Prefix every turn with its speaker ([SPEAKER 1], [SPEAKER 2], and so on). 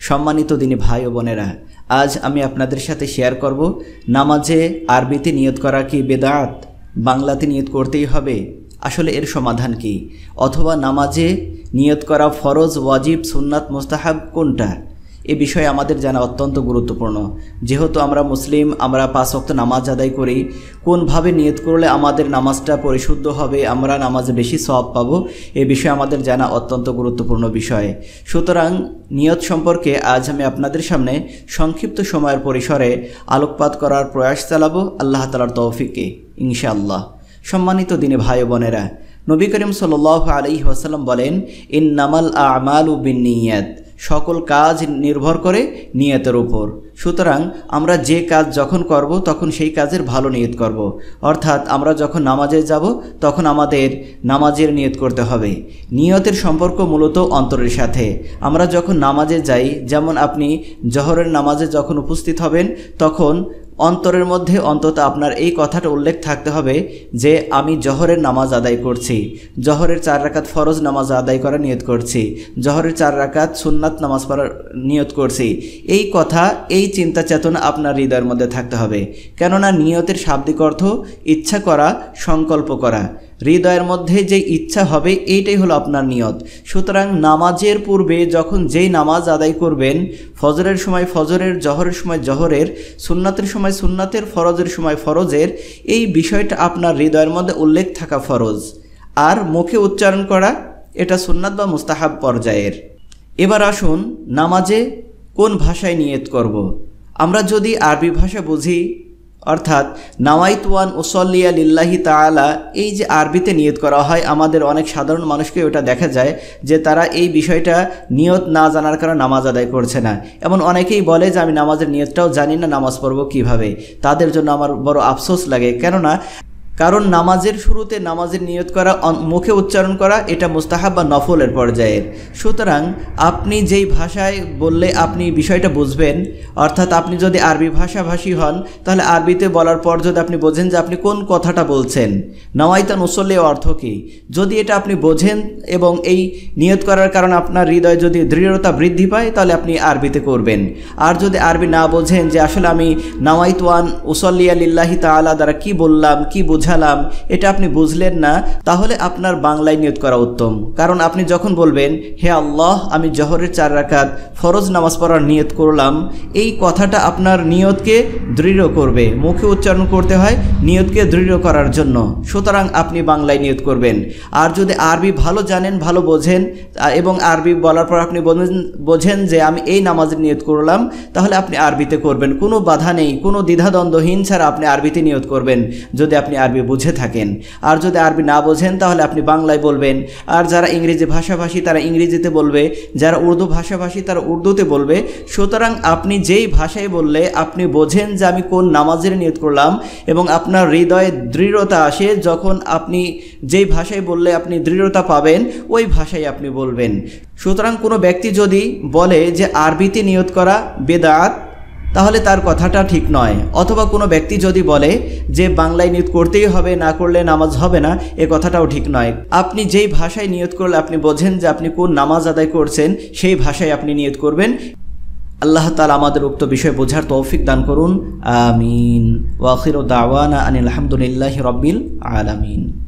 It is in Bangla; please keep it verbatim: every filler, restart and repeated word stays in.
[SPEAKER 1] সম্মানিত দিনী ভাই ও বোনেরা, আজ আমি আপনাদের সাথে শেয়ার করব নামাজে আরবিতে নিয়ত করা কি বেদাত, বাংলাতে নিয়ত করতেই হবে, আসলে এর সমাধান কি, অথবা নামাজে নিয়ত করা ফরজ, ওয়াজিব, সুন্নাত, মুস্তাহাব কোনটা, এ বিষয়ে আমাদের জানা অত্যন্ত গুরুত্বপূর্ণ। যেহেতু আমরা মুসলিম, আমরা পাঁচ ওয়াক্ত নামাজ আদায় করি, কোনভাবে নিয়ত করলে আমাদের নামাজটা পরিশুদ্ধ হবে, আমরা নামাজে বেশি সওয়াব পাবো, এ বিষয়ে আমাদের জানা অত্যন্ত গুরুত্বপূর্ণ বিষয়। সুতরাং নিয়ত সম্পর্কে আজ আমি আপনাদের সামনে সংক্ষিপ্ত সময়ের পরিসরে আলোকপাত করার প্রয়াস চালাবো আল্লাহ তাআলার তৌফিকে ইনশাআল্লাহ। সম্মানিত দিনী ভাই বোনেরা, নবী করিম সাল্লাল্লাহু আলাইহি ওয়াসাল্লাম বলেন, ইন্নামাল আ'মালু বিন্নিয়াত, সকল কাজ নির্ভর করে নিয়তের উপর। সুতরাং আমরা যে কাজ যখন করব তখন সেই কাজের ভালো নিয়ত করব। অর্থাৎ আমরা যখন নামাজে যাব তখন আমাদের নামাজের নিয়ত করতে হবে। নিয়তের সম্পর্ক মূলত অন্তরের সাথে। আমরা যখন নামাজে যাই, যেমন আপনি জোহরের নামাজে যখন উপস্থিত হবেন তখন অন্তরের মধ্যে অন্তত আপনার এই কথাটা উল্লেখ থাকতে হবে যে আমি জোহরের নামাজ আদায় করছি, জোহরের চার রাকাত ফরজ নামাজ আদায় করার নিয়ত করছি, জোহরের চার রাকাত সুন্নাত নামাজ পড়ার নিয়ত করছি। এই কথা, এই চিন্তা চেতনা আপনার হৃদয়ের মধ্যে থাকতে হবে। কেননা নিয়তের শাব্দিক অর্থ ইচ্ছা করা, সংকল্প করা। হৃদয়ের মধ্যে যে ইচ্ছা হবে এইটাই হলো আপনার নিয়ত। সুতরাং নামাজের পূর্বে যখন যেই নামাজ আদায় করবেন, ফজরের সময় ফজরের, জোহরের সময় জোহরের, সুন্নাতের সময় সুন্নাতের, ফরজের সময় ফরজের, এই বিষয়টা আপনার হৃদয়ের মধ্যে উল্লেখ থাকা ফরজ। আর মুখে উচ্চারণ করা এটা সুন্নাত বা মুস্তাহাব পর্যায়ের। এবার আসুন নামাজে কোন ভাষায় নিয়ত করব। আমরা যদি আরবি ভাষা বুঝি, অর্থাৎ নাওয়াইতু আন উসাল্লিয়া লিল্লাহি তাআলা, এই যে আরবিতে নিয়ত করা হয়, আমাদের অনেক সাধারণ মানুষকে ওটা দেখা যায় যে তারা এই বিষয়টা নিয়ত না জানার কারণে নামাজ আদায় করছে না। এমন অনেকেই বলে যে আমি নামাজের নিয়তটাও জানি না, নামাজ পড়ব কিভাবে। তাদের জন্য আমার বড় আফসোস লাগে। কেননা কারণ নামাজের শুরুতে নামাজের নিয়ত করা, মুখে উচ্চারণ করা, এটা মুস্তাহাব বা নফলের পর্যায়ের। সুতরাং আপনি যেই ভাষায় বললে আপনি বিষয়টা বুঝবেন, অর্থাৎ আপনি যদি আরবি ভাষাভাষী হন তাহলে আরবিতে বলার পর যদি আপনি বোঝেন যে আপনি কোন কথাটা বলছেন, নাওয়াইতান উসল্লি অর্থ কী, যদি এটা আপনি বোঝেন এবং এই নিয়ত করার কারণে আপনার হৃদয়ে যদি দৃঢ়তা বৃদ্ধি পায় তাহলে আপনি আরবিতে করবেন। আর যদি আরবি না বোঝেন যে আসলে আমি নাওয়াইতু আন উসল্লিয়া লিল্লাহি তাআলা দ্বারা কি বললাম, কি বুঝালাম, এটা আপনি বুঝলেন না, তাহলে আপনার বাংলায় নিয়ত করা উত্তম। কারণ আপনি যখন বলবেন হে আল্লাহ আমি জোহরের চার রাকাত ফরজ নামাজ পড়ার নিয়ত করলাম, এই কথাটা আপনার নিয়তকে দৃঢ় করবে। মুখে উচ্চারণ করতে হয় নিয়তকে দৃঢ় করার জন্য। সুতরাং আপনি বাংলায় নিয়ত করবেন। আর যদি আরবি ভালো জানেন, ভালো বোঝেন এবং আরবি বলার পর আপনি বোঝেন যে আমি এই নামাজের নিয়ত করলাম, তাহলে আপনি আরবিতে করবেন। কোনো বাধা নেই, কোনো দ্বিধাদ্বন্দ্বহীন ছাড়া আপনি আরবিতে নিয়ত করবেন যদি আপনি আরবি বুঝে থাকেন। আর যদি আরবি না বোঝেন তাহলে আপনি বাংলায় বলবেন। আর যারা ইংরেজি ভাষাভাষী তারা ইংরেজিতে বলবে, যারা উর্দু ভাষাভাষী তারা উর্দুতে বলবে। সুতরাং আপনি যেই ভাষায় বললে আপনি বোঝেন যে আমি কোন নামাজের নিয়ত করলাম এবং আপনার হৃদয়ে দৃঢ়তা আসে, যখন আপনি যেই ভাষায় বললে আপনি দৃঢ়তা পাবেন ওই ভাষায় আপনি বলবেন। সুতরাং কোনো ব্যক্তি যদি বলে যে আরবিতে নিয়ত করা বেদাত, তাহলে তার কথাটা ঠিক নয়। অথবা কোনো ব্যক্তি যদি বলে যে বাংলায় নিয়ত করতেই হবে, না করলে নামাজ হবে না, এ কথাটাও ঠিক নয়। আপনি যেই ভাষায় নিয়ত করলে আপনি বোঝেন যে আপনি কোন নামাজ আদায় করছেন, সেই ভাষায় আপনি নিয়ত করবেন। আল্লাহ তাআলা আমাদের উক্ত বিষয় বোঝার তৌফিক দান করুন। আমিন। ওয়া আখিরু দাওয়ানা আনিল হামদুলিল্লাহি রাব্বিল আলামিন।